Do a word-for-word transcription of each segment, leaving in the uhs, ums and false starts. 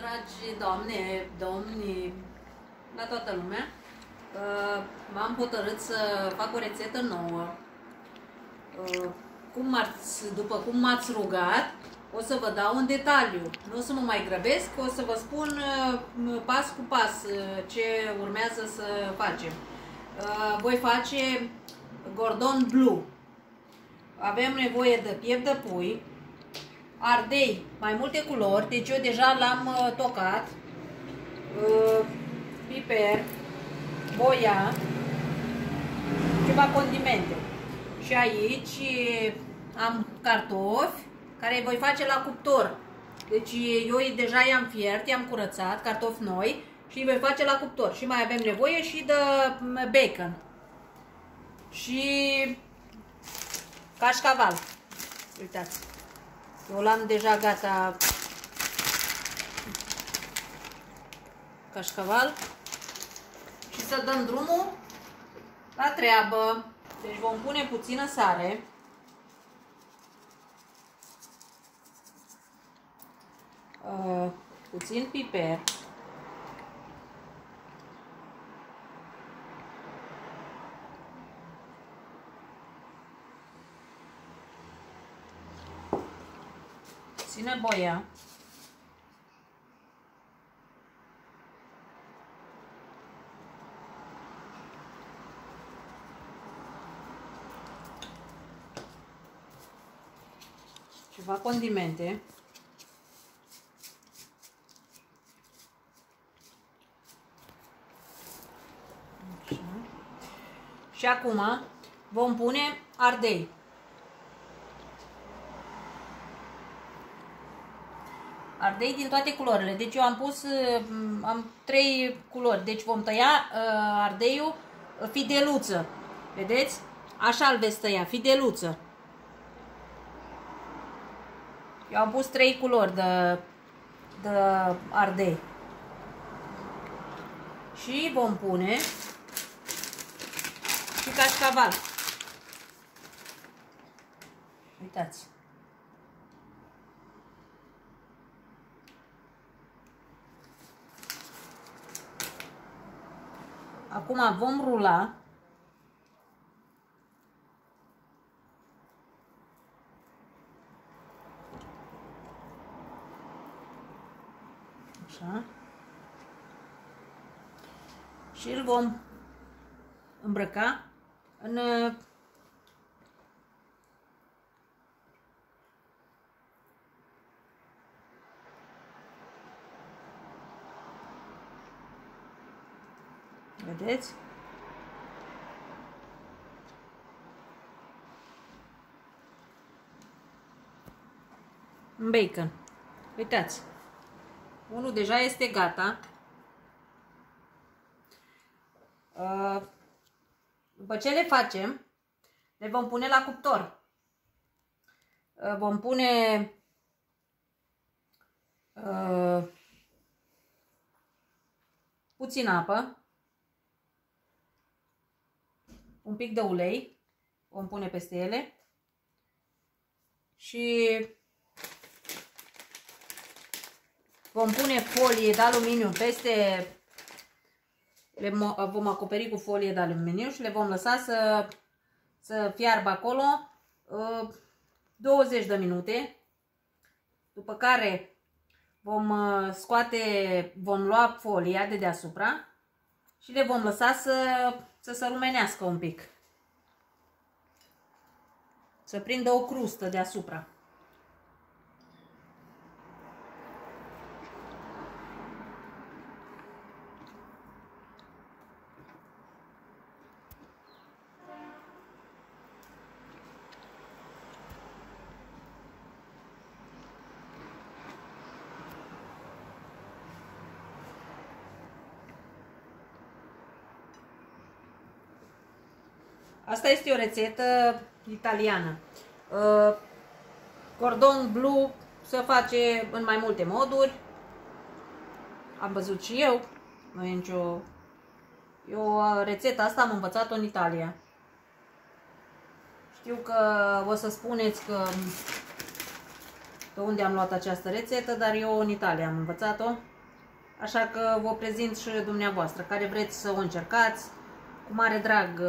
Dragi doamne, domni, la toată lumea, m-am hotărât să fac o rețetă nouă. Cum ați, după cum m-ați rugat, o să vă dau în detaliu. Nu o să mă mai grăbesc, o să vă spun pas cu pas ce urmează să facem. Voi face Cordon Bleu. Avem nevoie de piept de pui, ardei, mai multe culori, deci eu deja l-am tocat, piper, boia, ceva condimente. Și aici am cartofi care îi voi face la cuptor. Deci eu deja i-am fiert, i-am curățat, cartofi noi, și îi voi face la cuptor. Și mai avem nevoie și de bacon. Și cașcaval. Uitați. Eu l-am deja gata. Cașcaval. Și să dăm drumul la treabă. Deci vom pune puțină sare. Uh, puțin piper. Puțină boia. Ceva condimente. Așa. Și acum vom pune ardei. Ardei din toate culorile. Deci eu am pus, am trei culori. Deci vom tăia uh, ardeiul fideluță. Vedeți? Așa îl veți tăia, fideluță. Eu am pus trei culori de, de ardei. Și vom pune și cașcaval. Uitați. Acum vom rula. Așa. Și îl vom îmbrăca în vedeți? În bacon. Uitați. Unul deja este gata. După ce le facem, le vom pune la cuptor. Vom pune puțin apă, un pic de ulei, vom pune peste ele și vom pune folie de aluminiu peste, le vom acoperi cu folie de aluminiu și le vom lăsa să, să fiarbă acolo douăzeci de minute, după care vom scoate, vom lua folia de deasupra și le vom lăsa să, să se rumenească un pic, să prindă o crustă deasupra. Asta este o rețetă italiană. Uh, Cordon Bleu se face în mai multe moduri. Am văzut și eu. Nu e nicio... Eu rețeta asta am învățat-o în Italia. Știu că o să spuneți că de unde am luat această rețetă, dar eu în Italia am învățat-o așa că vă prezint și dumneavoastră, care vreți să o încercați, cu mare drag.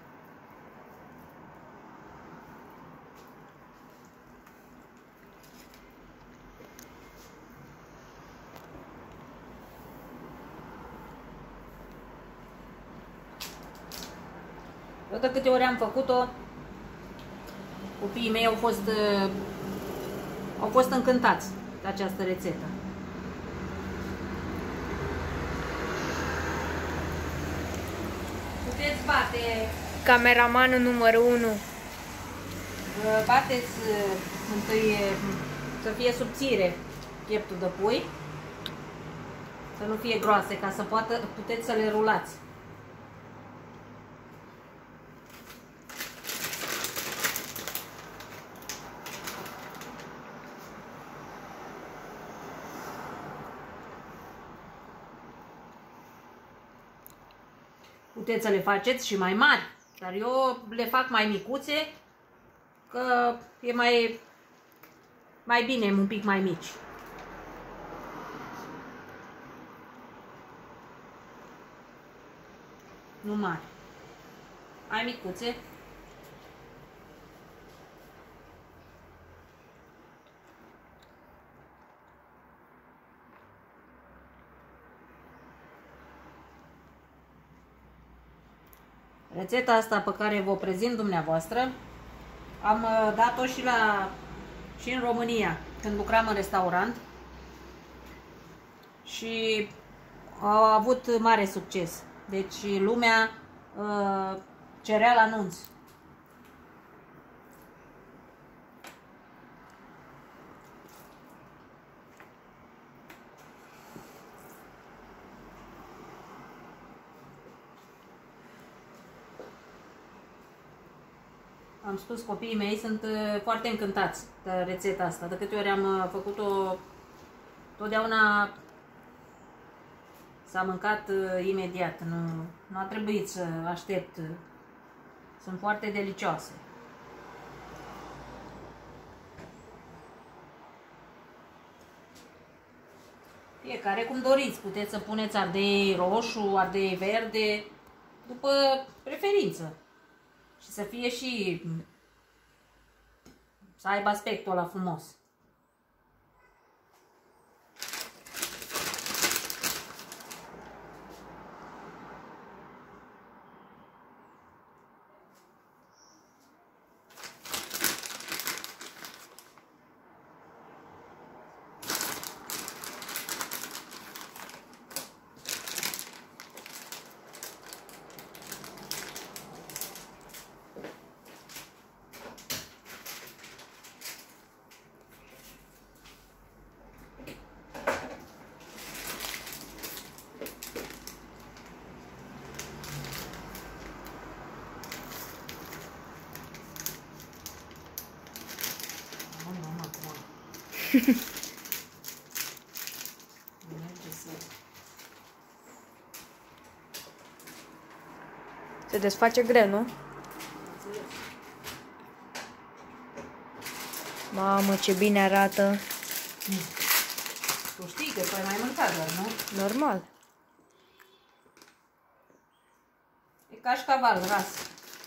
Eu de câte ori am făcut-o, copiii mei au fost, au fost încântați de această rețetă. Puteți bate... Cameramanul numărul unu. Bateți întâi să fie subțire pieptul de pui, să nu fie groase, ca să poată, puteți să le rulați. Puteți să le faceți și mai mari, dar eu le fac mai micuțe, că e mai, mai bine un pic mai mici. Nu mari, mai micuțe. Rețeta asta pe care vă prezint dumneavoastră am dat-o și, la, și în România, când lucram în restaurant, și a avut mare succes. Deci lumea uh, cerea la anunț. Am spus, copiii mei sunt foarte încântați de rețeta asta. De câte ori am făcut-o, totdeauna s-a mâncat imediat. Nu, nu a trebuit să aștept. Sunt foarte delicioase. Fiecare cum doriți. Puteți să puneți ardei roșu, ardei verde, după preferință. Și să fie și, să aibă aspectul ăla frumos. Se desface greu, nu? Mamă, ce bine arată. Tu știi că tu ai mai mâncat, dar nu? Normal. E cașcaval ras.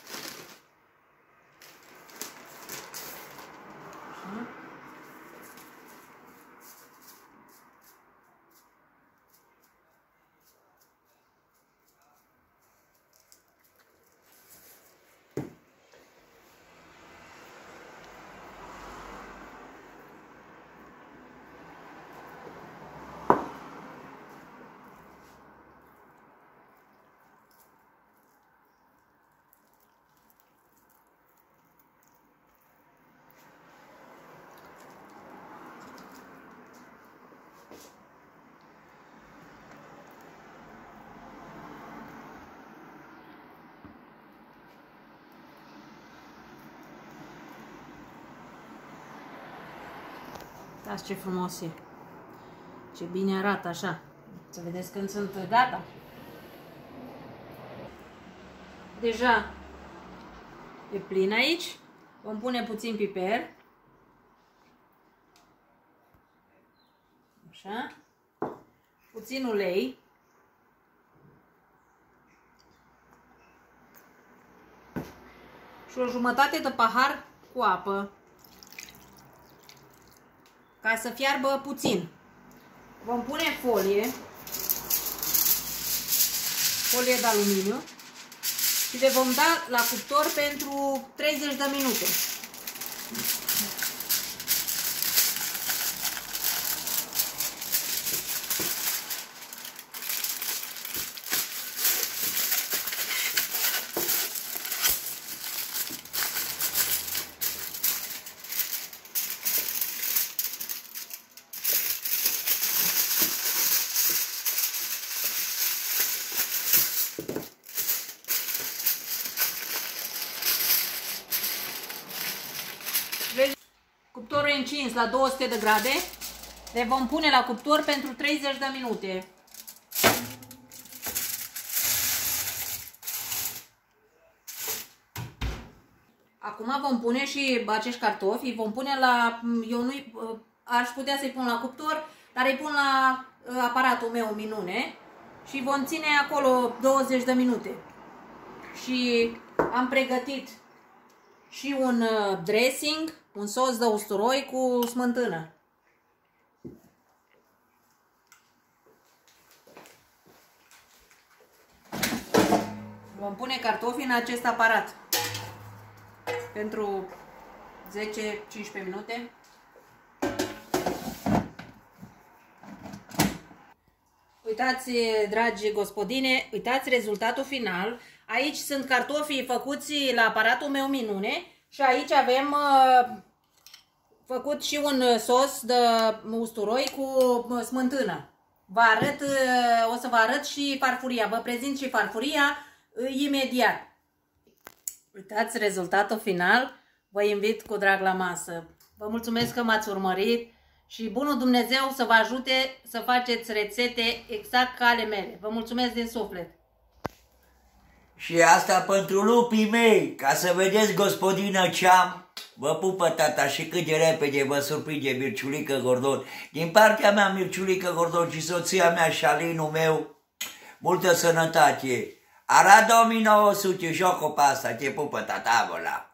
Uitați ce frumos e. Ce bine arată așa. Să vedeți când sunt gata. Deja e plin aici. Vom pune puțin piper. Așa. puțin ulei. Și o jumătate de pahar cu apă. Ca să fiarbă puțin. Vom pune folie. Folie de aluminiu. Și le vom da la cuptor pentru treizeci de minute. Cuptorul e încins la două sute de grade. Le vom pune la cuptor pentru treizeci de minute. Acum vom pune și acești cartofi. Îi vom pune la... Eu nu aș putea să-i pun la cuptor, dar îi pun la aparatul meu minune. Și vom ține acolo douăzeci de minute. Și am pregătit și un dressing, un sos de usturoi cu smântână. Vom pune cartofii în acest aparat pentru zece cincisprezece minute. Uitați, dragi gospodine, uitați rezultatul final. Aici sunt cartofii făcuți la aparatul meu minune și aici avem uh, făcut și un sos de usturoi cu smântână. Vă arăt, uh, o să vă arăt și farfuria. Vă prezint și farfuria uh, imediat. Uitați rezultatul final. Vă invit cu drag la masă. Vă mulțumesc că m-ați urmărit și bunul Dumnezeu să vă ajute să faceți rețete exact ca ale mele. Vă mulțumesc din suflet. Și asta pentru lupii mei, ca să vedeți, gospodină, ce am. Vă pupă tata și cât de repede vă surprinde Mirciulică Gordon. Din partea mea, Mirciulică Gordon și soția mea și Alinul meu, multă sănătate. Arad o mie nouă sute, joc-o pe asta, te pupă tata, vă la.